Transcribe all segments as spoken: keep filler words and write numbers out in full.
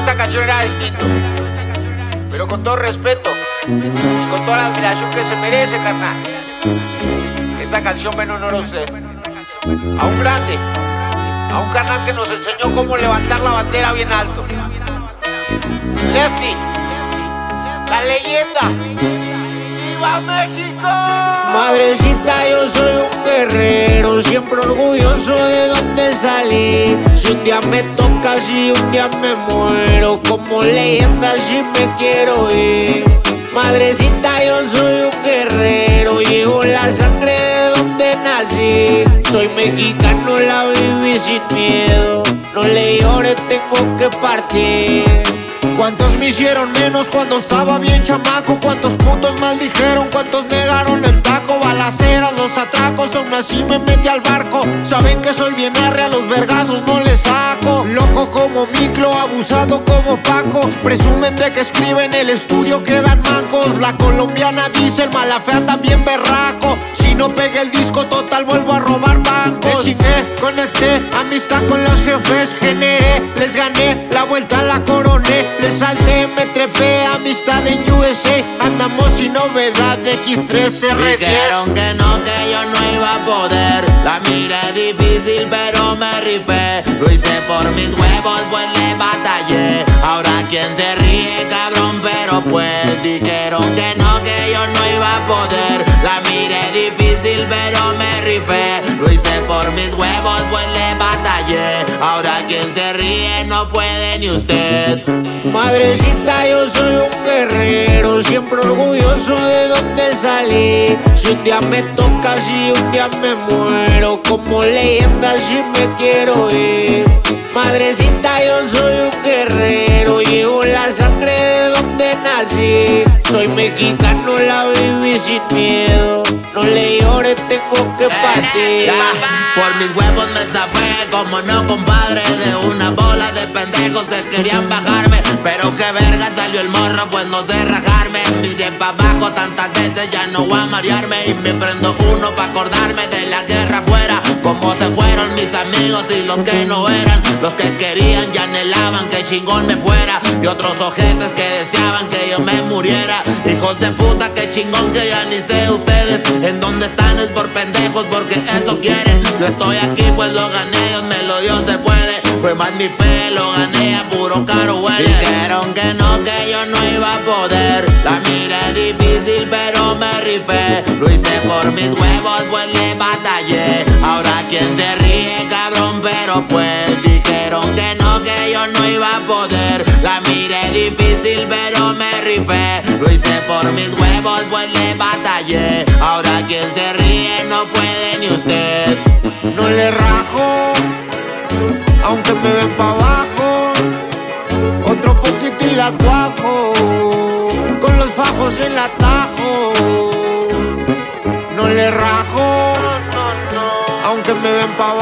esta canción era distinto, pero con todo respeto y con toda la admiración que se merece, carnal. Esta canción menos no lo sé. A un grande, a un carnal que nos enseñó cómo levantar la bandera bien alto. Lefty, la leyenda. ¡Viva México! Madrecita, yo soy un guerrero, siempre orgulloso de donde salí. Si un día me toca, si un día me muero, como leyenda si me quiero ir. Madrecita, yo soy un guerrero, llevo la sangre de donde nací. Soy mexicano, la viví sin miedo, no le llores, tengo que partir. ¿Cuántos me hicieron menos cuando estaba bien chamaco? ¿Cuántos putos maldijeron? ¿Cuántos negaron el taco? Balaceras, los atracos, aún así me metí al barco. Saben que soy bien arre, a los vergazos no les saco. Loco como Miclo, abusado como Paco. Presumen de que escriben en el estudio, quedan mancos. La colombiana dice, el Malafea también berraco. Si no pegué el disco total, vuelvo a robar bancos. Me chingué, conecté, amistad con los jefes, generé, les gané, la vuelta la coroné. Les salté, me trepé, amistad en U S A. Andamos sin novedad de X tres R diez. Dijeron que no, que yo no iba a poder. La miré difícil pero me rifé. Lo hice por mis huevos, pues le batallé. Ahora quien se ríe, cabrón, pero pues dijeron que no, que yo no iba a poder. La miré difícil pero me rifé. Lo hice por mis huevos, pues le batallé. Ahora quien se ríe no puede ni usted. Madrecita, yo soy un guerrero, siempre orgulloso de donde salí. Si un día me toca, si un día me muero, como leyenda si me quiero ir. Madrecita, yo soy un guerrero, llevo la sangre de donde nací. Soy mexicano, la viví sin miedo, no le llores, tengo que partir. Por mis huevos me zafé, como no, compadre, de una bola de pendejos que querían bajarme. Pero que verga salió el morro, pues no sé rajarme. Miré pa' abajo tantas veces, ya no voy a marearme. Y me prendo uno pa' acordarme de la guerra afuera. Como se fueron mis amigos y los que no eran. Los que querían y anhelaban que chingón me fuera. Y otros ojetes que deseaban que yo me muriera. Hijos de puta, que chingón que ya ni sé ustedes en dónde están, es por pendejos porque eso quieren. Yo estoy aquí pues lo gané, Dios me lo dio, se puede. Fue más mi fe, lo gané a puro caro huele. Dijeron que no, que yo no iba a poder. La miré difícil pero me rifé. Lo hice por mis huevos, pues le batallé. Ahora quien se ríe, cabrón, pero pues dijeron que no, que yo no iba a poder. La miré difícil pero me rifé. Lo hice por mis huevos, pues le batallé. Ahora quien se ríe no puede ni usted. No le rajo, aunque me ven pa' abajo. Otro poquito y la cuajo, con los fajos en la tajo. No le rajo, aunque me ven pa'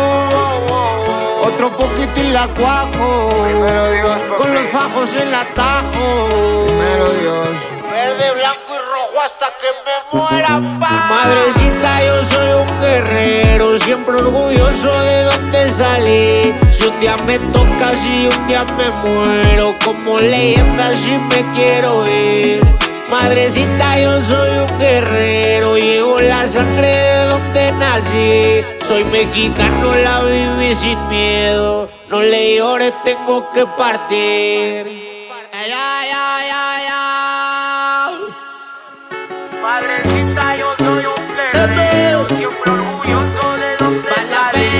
abajo. Otro poquito y la cuajo, con los fajos en la tajo. Primero Dios. Verde, blanco y rojo hasta que me muera, pa. Madrecita, yo soy un guerrero, siempre orgulloso de donde salí. Si un día me toca, si un día me muero, como leyenda si me quiero ir. Madrecita, yo soy un guerrero, llevo la sangre de donde nací. Soy mexicano, la viví sin miedo, no le llores, tengo que partir. Ay, ay, ay, ay, ay. Madrecita, yo soy un guerrero, siempre orgulloso de donde salí.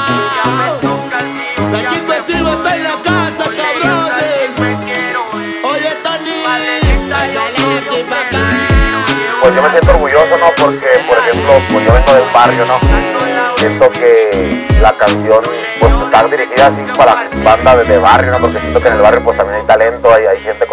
La chingüectiva está en la casa, cabrones. Oye, Tony, dale aquí, papá. Pues yo me siento orgulloso, ¿no? Porque, por ejemplo, pues yo vengo del barrio, ¿no? Siento que la canción, pues, está dirigida así para banda de, de barrio, ¿no? Porque siento que en el barrio, pues, también hay talento, hay, hay gente